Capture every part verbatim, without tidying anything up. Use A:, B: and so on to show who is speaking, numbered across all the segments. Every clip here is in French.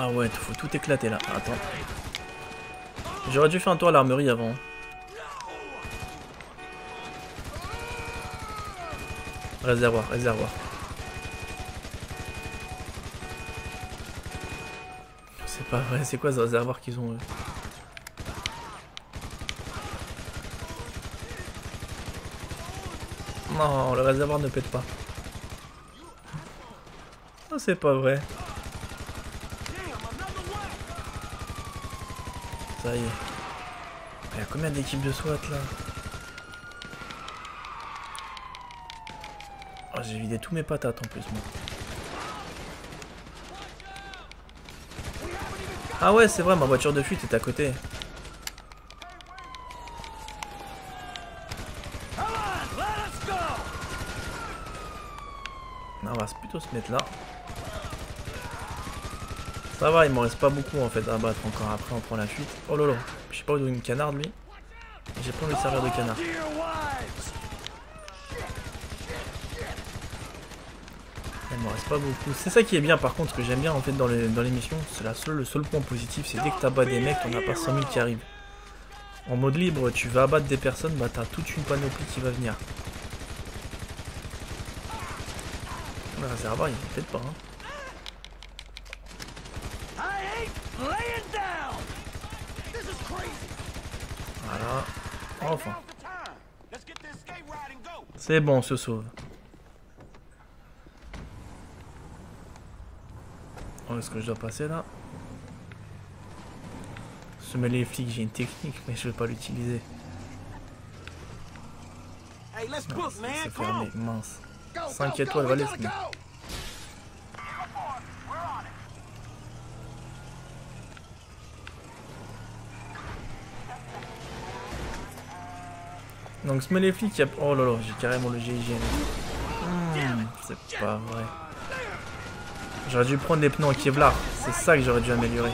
A: Ah ouais, faut tout éclater là. Attends. J'aurais dû faire un tour à l'armerie avant. Réservoir, réservoir. C'est pas vrai, c'est quoi ce réservoir qu'ils ont eux? Non, le réservoir ne pète pas. Oh, c'est pas vrai. Ça y est. Il y a combien d'équipes de SWAT là? Oh, j'ai vidé tous mes patates en plus moi. Ah ouais, c'est vrai, ma voiture de fuite est à côté. On va plutôt se mettre là. Ça va, il m'en reste pas beaucoup en fait à battre encore. Après, on prend la fuite. Oh lolo, je sais pas où une canarde lui. J'ai pas envie de servir de canard. Il m'en reste pas beaucoup. C'est ça qui est bien par contre, ce que j'aime bien en fait dans les, dans les missions. C'est la seule, le seul point positif, c'est dès que t'abats des mecs, t'en as pas cent mille qui arrivent. En mode libre, tu vas abattre des personnes, bah t'as toute une panoplie qui va venir. Le réservoir, il ne pète pas. Hein. Voilà. Enfin. C'est bon, on se sauve. Oh, est-ce que je dois passer là? Semer les flics, j'ai une technique, mais je vais pas l'utiliser. C'est fermé, mince. cinq étoiles, va laisser. Donc se met les flics, il y a... Oh là là, j'ai carrément le G I G N. Mmh, c'est pas vrai. J'aurais dû prendre les pneus en Kevlar. C'est ça que j'aurais dû améliorer.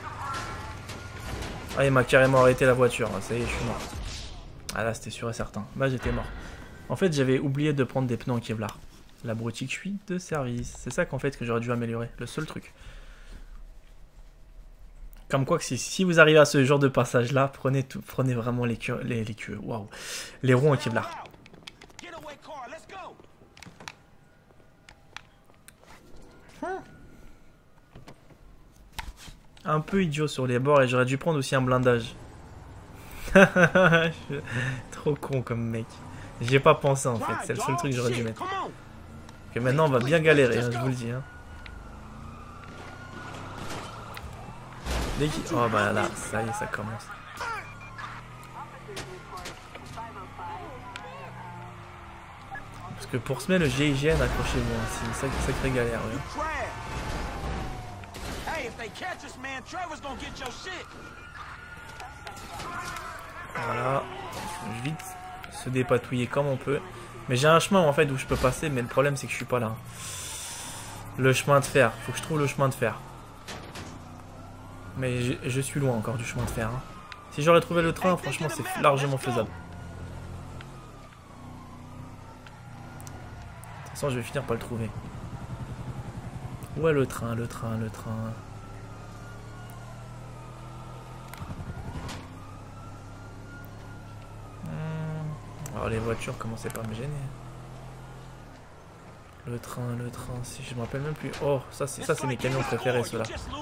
A: Ah, il m'a carrément arrêté la voiture. Ça y est, je suis mort. Ah là, c'était sûr et certain. Bah, j'étais mort. En fait, j'avais oublié de prendre des pneus en Kevlar. L'abruti que je suis de service. C'est ça qu'en fait que j'aurais dû améliorer. Le seul truc. Comme quoi que si, si vous arrivez à ce genre de passage là, prenez tout, prenez vraiment les queues, les, les queues, waouh, les roues en Kevlar. Hum. Un peu idiot sur les bords et j'aurais dû prendre aussi un blindage. Trop con comme mec. J'y ai pas pensé en fait, c'est le seul truc que j'aurais dû mettre. Ok, maintenant on va bien galérer, hein, je vous le dis. Hein. Dès qu'il... Oh bah là, ça y est, ça commence. Parce que pour se mettre le G I G N, accrochez-vous, hein, c'est une sacrée, sacrée galère. Ouais. Voilà, il faut vite se dépatouiller comme on peut. Mais j'ai un chemin en fait où je peux passer, mais le problème c'est que je suis pas là. Le chemin de fer, faut que je trouve le chemin de fer. Mais je, je suis loin encore du chemin de fer. Hein. Si j'aurais trouvé le train, franchement, c'est largement faisable. De toute façon, je vais finir par le trouver. Où est le train, le train, le train? hmm. Alors, les voitures commençaient pas à me gêner. Le train, le train, si je me rappelle même plus. Oh, ça, c'est mes camions préférés, ceux-là.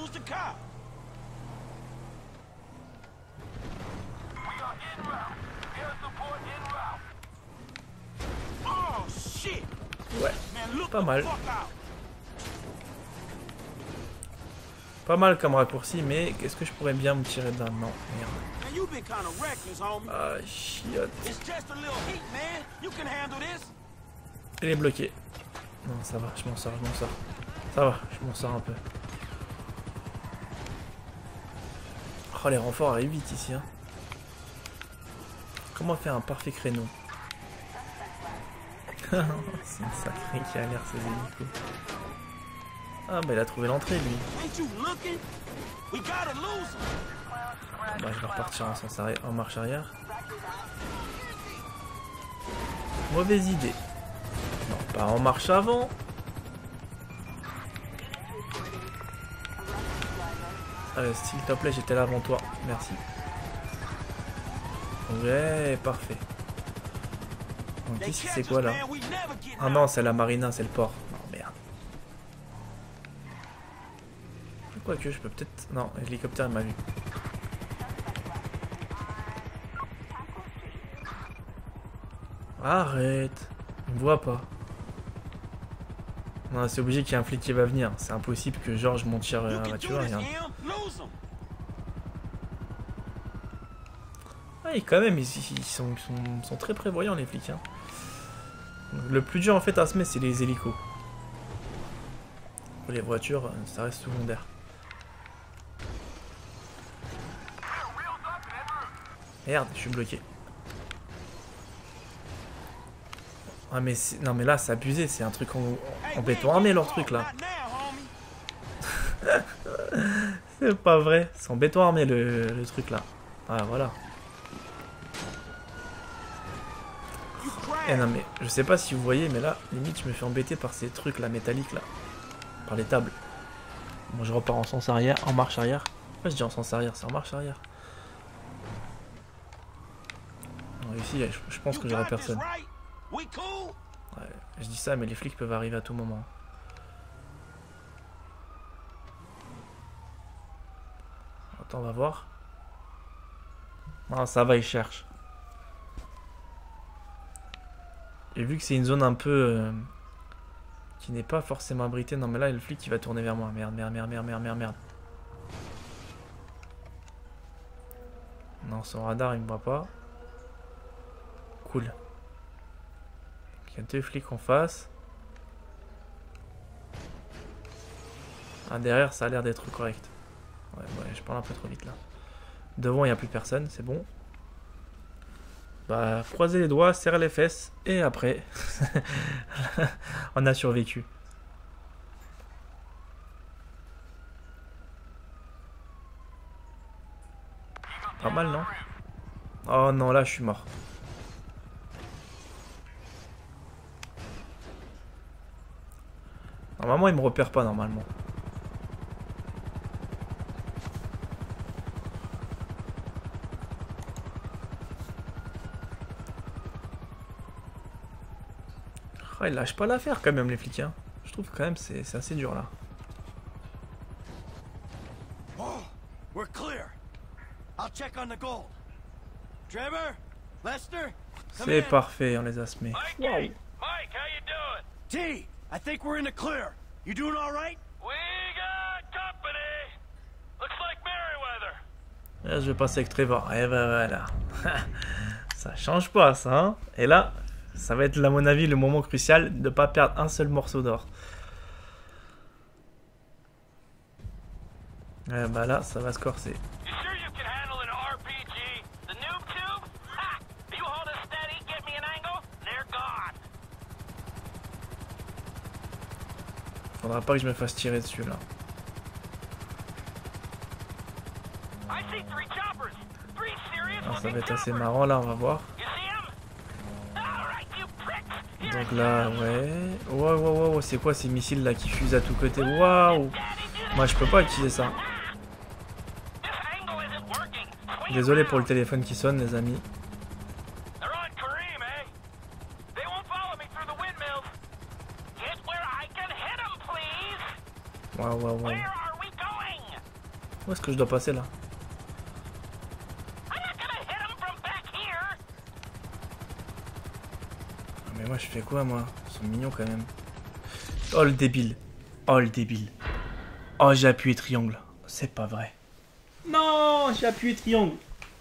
A: Ouais, pas mal. Pas mal comme raccourci, mais est-ce que je pourrais bien me tirer de là? Non, merde. Ah, chiotte. Il est bloqué. Non, ça va, je m'en sors, je m'en sors. Ça va, je m'en sors un peu. Oh, les renforts arrivent vite ici. Hein. Comment faire un parfait créneau? C'est une sacrée galère ces hélicos. Ah bah il a trouvé l'entrée lui. Bah je vais repartir en, sens arrière, en marche arrière. Mauvaise idée. Non, pas en marche avant. Allez, s'il te plaît, j'étais là avant toi. Merci. Ouais, parfait. Donc ici, c'est quoi là? Ah non, c'est la marina, c'est le port. Non, merde. Quoique, je peux peut-être... Non, l'hélicoptère, il m'a vu. Arrête. Il me voit pas. Non, c'est obligé qu'il y ait un flic qui va venir. C'est impossible que George m'en tire euh, tu vois, regarde. Ah, et quand même, ils, ils, sont, ils, sont, ils sont très prévoyants, les flics. Hein. Le plus dur, en fait, à se mettre, c'est les hélicos. Les voitures, ça reste secondaire. Merde, je suis bloqué. Ah mais non mais là c'est abusé, c'est un truc en, en béton armé leur truc là. C'est pas vrai, c'est en béton armé le, le truc là. Ah voilà. Eh non mais je sais pas si vous voyez mais là limite je me fais embêter par ces trucs là métalliques là. Par les tables. Bon je repars en sens arrière, en marche arrière. Pourquoi je dis en sens arrière, c'est en marche arrière. Non, ici je, je pense que j'aurai personne. Ouais, je dis ça, mais les flics peuvent arriver à tout moment. Attends, on va voir. Non, ça va, ils cherchent. Et vu que c'est une zone un peu... Euh, qui n'est pas forcément abritée... Non, mais là, le flic, il va tourner vers moi. Merde, merde, merde, merde, merde, merde, merde. Non, son radar, il me voit pas. Cool. Il y a deux flics en face. Ah, derrière, ça a l'air d'être correct. Ouais, ouais, je parle un peu trop vite là. Devant, il n'y a plus personne, c'est bon. Bah, croisez les doigts, serrez les fesses, et après, on a survécu. Pas mal, non? Oh non, là, je suis mort. Normalement, il me repère pas, normalement. Oh, ils lâchent pas l'affaire, quand même, les flics. Hein. Je trouve quand même c'est assez dur, là.
B: Oh, we're clear. I'll check on the gold. Trevor, Lester,
A: c'est parfait, on les a semés.
C: Mikey, wow. Mike, how you doing?
B: T, I think we're in the clear. You doing all right?
C: We got company. Looks like Merryweather.
A: Là, je vais passer avec Trevor. Et ben voilà. Ça change pas, ça. Hein. Et là, ça va être, à mon avis, le moment crucial de ne pas perdre un seul morceau d'or. Et bah là, ça va se corser. Faudra pas que je me fasse tirer dessus là. Alors, ça va être assez marrant là, on va voir. Donc là, ouais. Waouh, waouh, waouh, c'est quoi ces missiles là qui fusent à tous côtés? Waouh! Moi je peux pas utiliser ça. Désolé pour le téléphone qui sonne, les amis. Waouh, waouh, waouh. Où est-ce que je dois passer là? Mais moi je fais quoi moi? Ils sont mignons quand même. Oh le débile. Oh le débile. Oh j'ai appuyé triangle. C'est pas vrai. Non, j'ai appuyé triangle.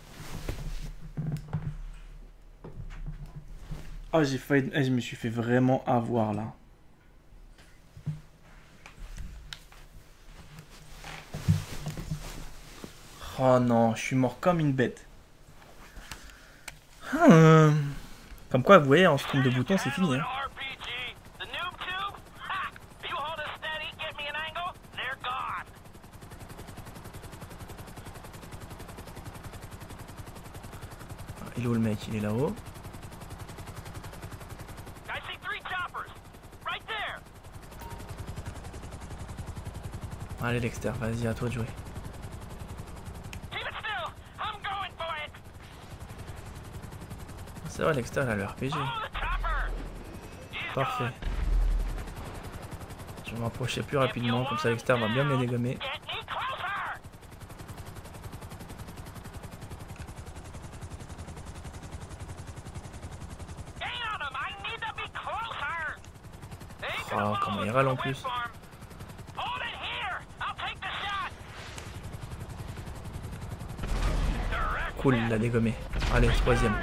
A: Oh j'ai failli... Je me suis fait vraiment avoir là. Oh non, je suis mort comme une bête. Hum. Comme quoi, vous voyez, en se trompe de bouton, c'est fini. Hein. Il est où le mec? Il est là-haut. Allez Dexter, vas-y, à toi de jouer. C'est vrai, Dexter il a le R P G. Parfait. Je vais m'approcher plus rapidement, comme ça Dexter va bien me les dégommer. Oh, comment il râle en plus. Cool, il l'a dégommé. Allez, troisième.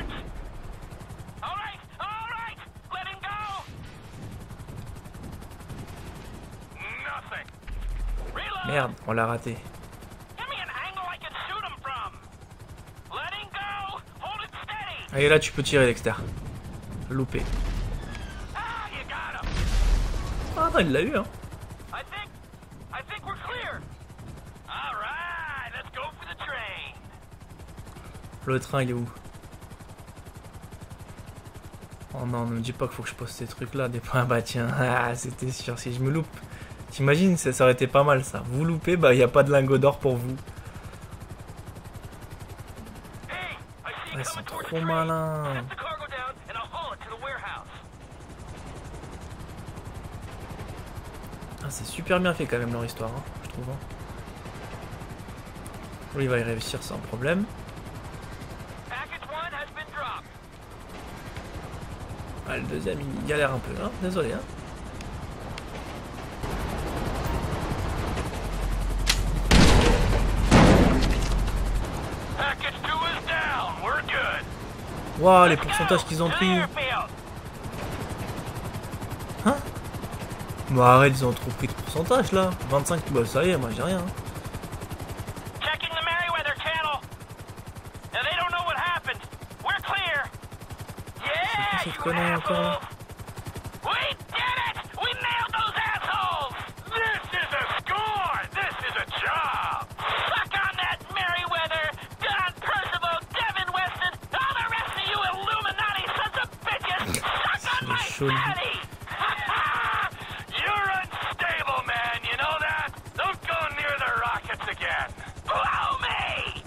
A: Merde, on l'a raté. Allez, là tu peux tirer, Dexter. Loupé. Ah non, il l'a eu, hein. Le train, il est où? Oh non, ne me dis pas qu'il faut que je poste ces trucs là, des points. Bah tiens, ah, c'était sûr, si je me loupe. T'imagines, ça, ça aurait été pas mal ça. Vous loupez, bah il n'y a pas de lingot d'or pour vous. Ils sont trop malins. Ah, c'est super bien fait quand même leur histoire, hein, je trouve. Hein. Lui, il va y réussir sans problème. Ah, le deuxième, il galère un peu, hein. Désolé. Hein. Waouh, les pourcentages qu'ils ont pris. Hein? Bah arrête, ils ont trop pris de pourcentage là. vingt-cinq, bah ça y est, moi j'ai rien. Hein. C'est quoi cette connerie encore là? You're unstable, man. You know that? Don't go near the rockets again. Blow me.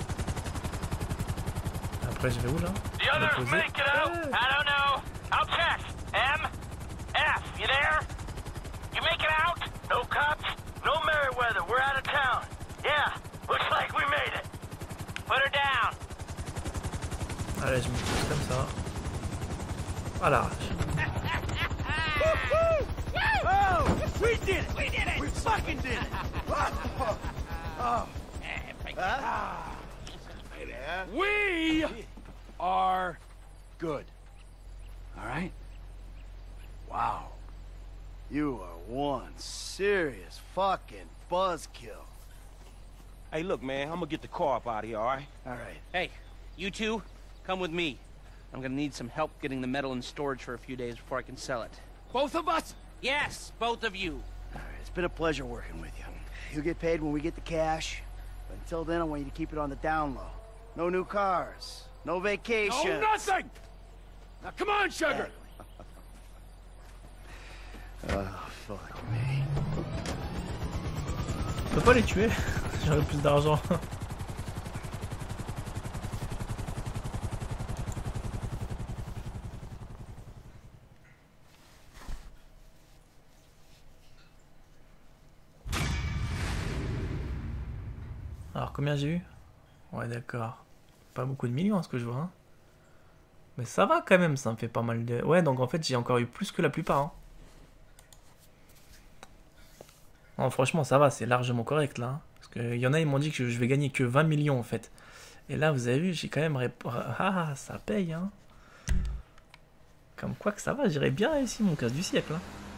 A: Après, je vais où là? The others make it out. I don't know. I'll check. M, F, you there? You make it out? No cops, no Merryweather. We're out of town. Yeah, looks like we made it. Put her down. Allez, je me pousse comme ça. À l'arrache.
B: Oh, we did it! We did it! We fucking did it! Oh. Huh? We are good. All right? Wow. You are one serious fucking buzzkill.
D: Hey, look, man, I'm gonna get the car up out of here, all right?
B: All right.
E: Hey, you two, come with me. I'm gonna need some help getting the metal in storage for a few days before I can sell it.
B: Both of us?
E: Yes, both of you.
B: All right, it's been a pleasure working with you. You'll get paid when we get the cash. But until then, I want you to keep it on the down low. No new cars. No vacation.
D: No, nothing! Now, come on, sugar!
B: Oh, fuck me.
A: Je peux pas les tuer. J'aurais plus d'argent. Alors combien j'ai eu? Ouais d'accord. Pas beaucoup de millions à ce que je vois. Hein. Mais ça va quand même, ça me fait pas mal de... Ouais donc en fait j'ai encore eu plus que la plupart. Hein. Non franchement ça va, c'est largement correct là. Hein. Parce qu'il y en a ils m'ont dit que je vais gagner que vingt millions en fait. Et là vous avez vu j'ai quand même... Rép... Ah ça paye hein. Comme quoi que ça va, j'irais bien réussi mon casse du siècle. Hein.